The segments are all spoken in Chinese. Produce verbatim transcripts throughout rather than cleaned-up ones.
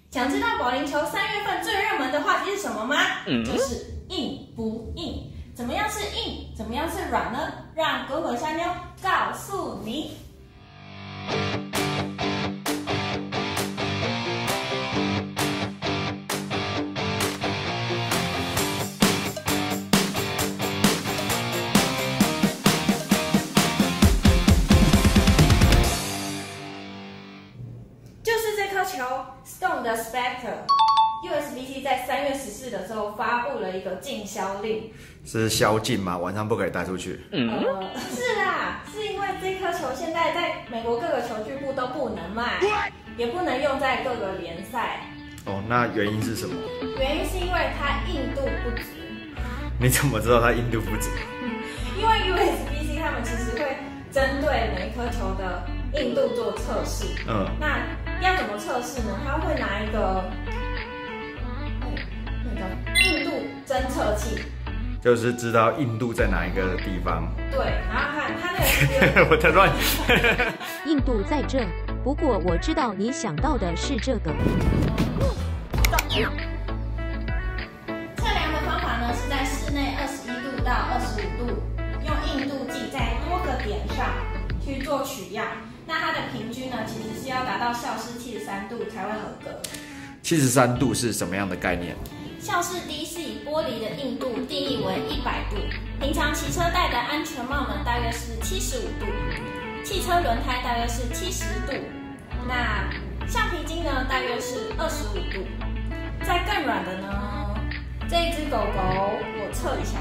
想知道保龄球三月份最热门的话题是什么吗？嗯、就是硬不硬？怎么样是硬？怎么样是软呢？让滚滚香妞告诉你。就是这颗球 Stone 的 Spectre。U S B C 在三月十四的时候发布了一个禁销令， 是宵禁吗？晚上不可以带出去？ 嗯、呃，是啦，是因为这颗球现在在美国各个球具部都不能卖，也不能用在各个联赛。 哦，那原因是什么？ 原因是因为它硬度不足。 你怎么知道它硬度不足？ 嗯、因为 U S B C 他们其实会针对每一颗球的硬度做测试。嗯，那要怎么测试呢？他会拿一个。硬度侦测器， 就是知道硬度在哪一个地方。 对，然后它它那个我在乱。 硬度在这，不过我知道你想到的是这个。 测量的方法呢是在室内二十一度到二十五度，用硬度计在多个点上去做取样。那它的平均呢，其实是要达到摄氏七十三度才会合格。 七十三度是什么样的概念？ 摄氏低是以玻璃的硬度定义为一百度，平常骑车戴的安全帽呢大约是七十五度，汽车轮胎大约是七十度，那橡皮筋呢大约是二十五度。再更软的呢，这一只狗狗我测一下，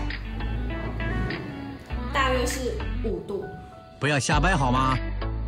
大约是五度。 不要瞎掰好吗？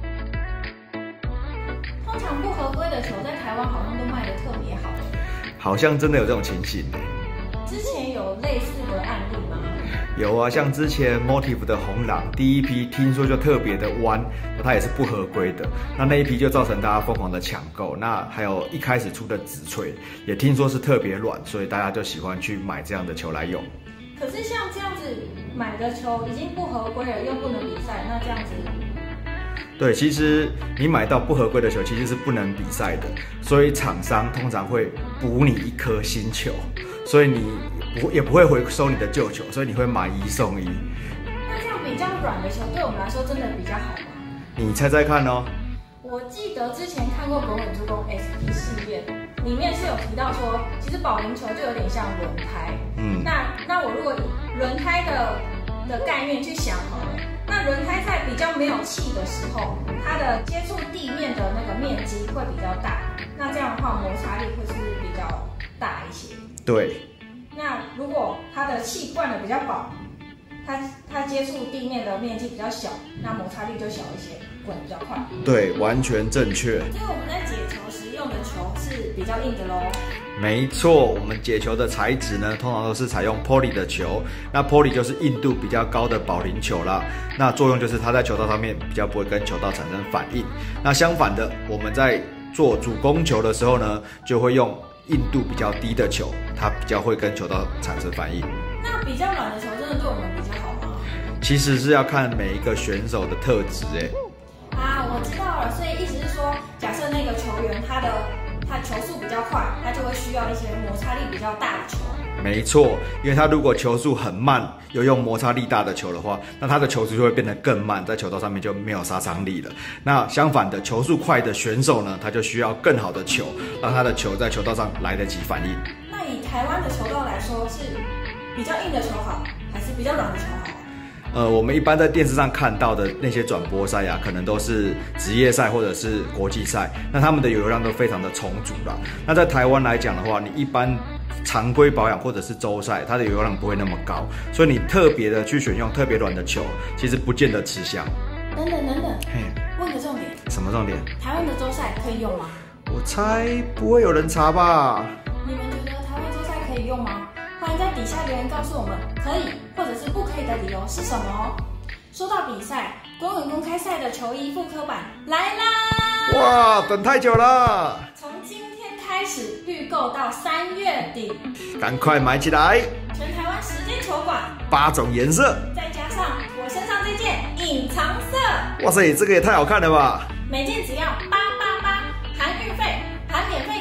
通常不合规的球在台湾好像都卖得特别好。 好像真的有这种情形。 之前有类似的案例吗？ 有啊，像之前 Motive 的红狼第一批听说就特别的弯，它也是不合规的。那那一批就造成大家疯狂的抢购。那还有一开始出的紫锤，也听说是特别软，所以大家就喜欢去买这样的球来用。 可是像这样子买的球已经不合规了，又不能比赛，那这样子。 对，其实你买到不合规的球，其实是不能比赛的，所以厂商通常会补你一颗新球，所以你不也不会回收你的旧球，所以你会买一送一。 那这样比较软的球对我们来说真的比较好吗？ 你猜猜看哦。 我记得之前看过《滚滚助攻 S P 系列》，里面是有提到说，其实保龄球就有点像轮胎。嗯，那那我如果以轮胎的的概念去想好了。那轮胎在比较没有气的时候，它的接触地面的那个面积会比较大，那这样的话摩擦力会是比较大一些。 对。 那如果它的气灌的比较饱，它它接触地面的面积比较小，那摩擦力就小一些，滚得比较快。 对，完全正确。 所以我们在解球时用的球是比较硬的咯。 没错，我们解球的材质呢，通常都是采用 poly 的球。那 poly 就是硬度比较高的保龄球啦。那作用就是它在球道上面比较不会跟球道产生反应。那相反的，我们在做主攻球的时候呢，就会用硬度比较低的球，它比较会跟球道产生反应。 那比较软的球真的对我们比较好吗？ 其实是要看每一个选手的特质哎。 啊，我知道了，所以意思是说，假设那个球员他的他球速比较快，他就会需要一些摩擦力比较大的球。 没错，因为他如果球速很慢，又用摩擦力大的球的话，那他的球速就会变得更慢，在球道上面就没有杀伤力了。那相反的，球速快的选手呢，他就需要更好的球，让他的球在球道上来得及反应。 那以台湾的球道来说，是比较硬的球好，还是比较软的球好？ 呃，我们一般在电视上看到的那些转播赛啊，可能都是职业赛或者是国际赛，那他们的油量都非常的充足啦。那在台湾来讲的话，你一般常规保养或者是周赛，它的油量不会那么高，所以你特别的去选用特别软的球，其实不见得吃香。 等等等等，问个重点， 什么重点？ 台湾的周赛可以用吗？ 我猜不会有人查吧？ 你们觉得台湾周赛可以用吗？欢迎在底下留言告诉我们可以或者是不可以的理由是什么哦。说到比赛，滚滚公开赛的球衣复刻版来啦！ 哇，等太久了！ 从今天开始预购到三月底， 赶快买起来！ 全台湾十间球馆， 八种颜色， 再加上我身上这件隐藏色， 哇塞，这个也太好看了吧！ 每件只要八八八，含运费，含免费印制信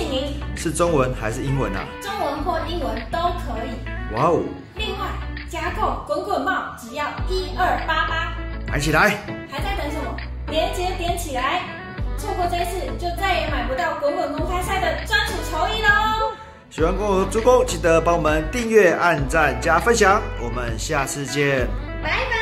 姓名是中文还是英文啊？ 中文或英文都可以。 哇哦！ 另外，加购滚滚帽只要一二八八， 买起来！ 还在等什么？链接点起来！错过这次，就再也买不到滚滚公开赛的专属球衣喽！ 喜欢跟我助攻，记得帮我们订阅、按赞、加分享。我们下次见， 拜拜。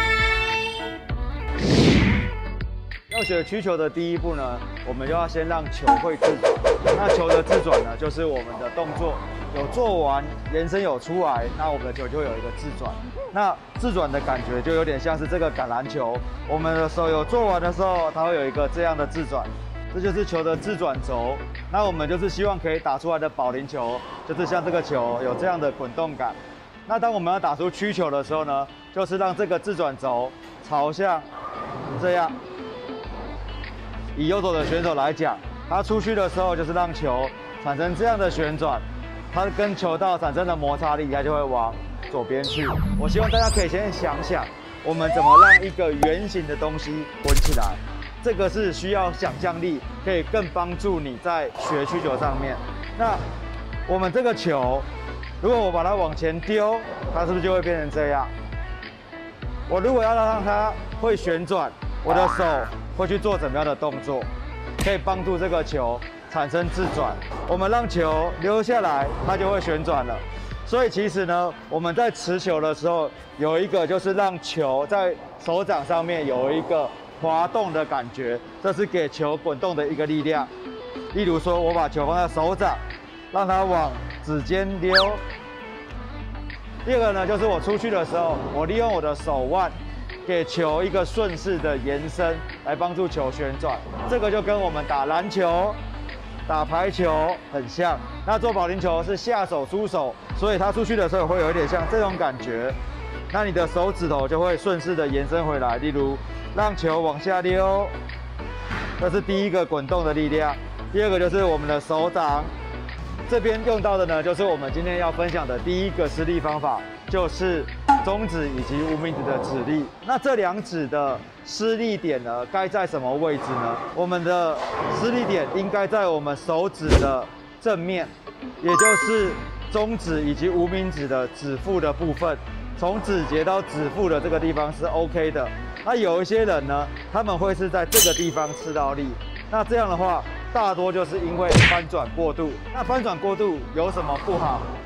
要学曲球的第一步呢，我们就要先让球会自转。那球的自转呢，就是我们的动作有做完，延伸有出来，那我们的球就会有一个自转。那自转的感觉就有点像是这个橄榄球，我们的手有做完的时候，它会有一个这样的自转，这就是球的自转轴。那我们就是希望可以打出来的保龄球，就是像这个球有这样的滚动感。那当我们要打出曲球的时候呢，就是让这个自转轴朝向这样。以右手的选手来讲，他出去的时候就是让球产生这样的旋转，它跟球道产生的摩擦力，它就会往左边去。我希望大家可以先想想，我们怎么让一个圆形的东西滚起来，这个是需要想象力，可以更帮助你在学曲球上面。那我们这个球，如果我把它往前丢，它是不是就会变成这样？我如果要让它会旋转，我的手会去做怎么样的动作，可以帮助这个球产生自转。我们让球留下来，它就会旋转了。所以其实呢，我们在持球的时候，有一个就是让球在手掌上面有一个滑动的感觉，这是给球滚动的一个力量。例如说，我把球放在手掌，让它往指尖溜。第二个呢，就是我出去的时候，我利用我的手腕。给球一个顺势的延伸，来帮助球旋转。这个就跟我们打篮球、打排球很像。那做保龄球是下手出手，所以它出去的时候会有一点像这种感觉。那你的手指头就会顺势的延伸回来，例如让球往下溜，这是第一个滚动的力量。第二个就是我们的手掌，这边用到的呢，就是我们今天要分享的第一个施力方法，就是中指以及无名指的指力。那这两指的施力点呢，该在什么位置呢？我们的施力点应该在我们手指的正面，也就是中指以及无名指的指腹的部分，从指节到指腹的这个地方是 OK 的。那有一些人呢，他们会是在这个地方吃到力，那这样的话，大多就是因为翻转过度。那翻转过度有什么不好？